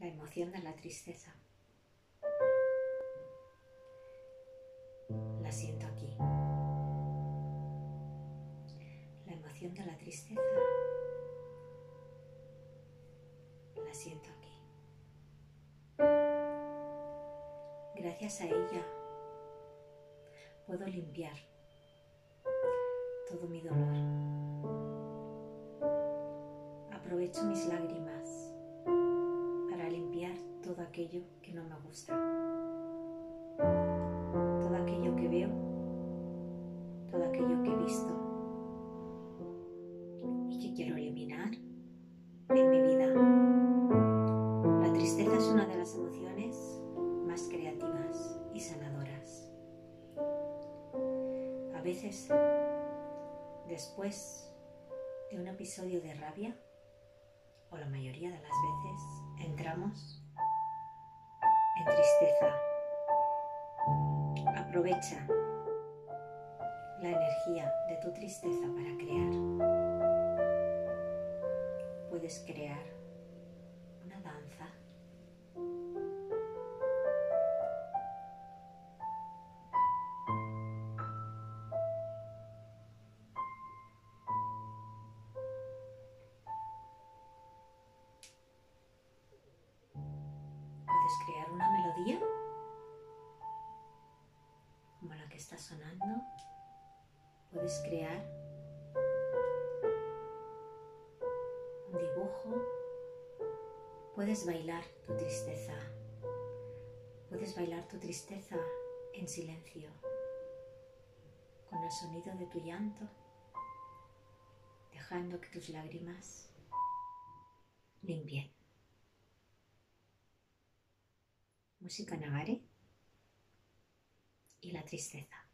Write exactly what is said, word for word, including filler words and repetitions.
la emoción de la tristeza. La siento aquí. La emoción de la tristeza la siento aquí. Gracias a ella puedo limpiar todo mi dolor. Aprovecho mis lágrimas para limpiar todo aquello que no me gusta, todo aquello que veo, todo aquello que he visto y que quiero eliminar en mi vida. La tristeza es una de las emociones más creativas y sanadoras. A veces, después de un episodio de rabia, o la mayoría de las veces, entramos en tristeza. Aprovecha la energía de tu tristeza para crear. Puedes crear una danza, puedes crear una melodía como la que está sonando. Puedes crear un dibujo. Puedes bailar tu tristeza. Puedes bailar tu tristeza en silencio, con el sonido de tu llanto, dejando que tus lágrimas limpien. Música Nagare y la tristeza.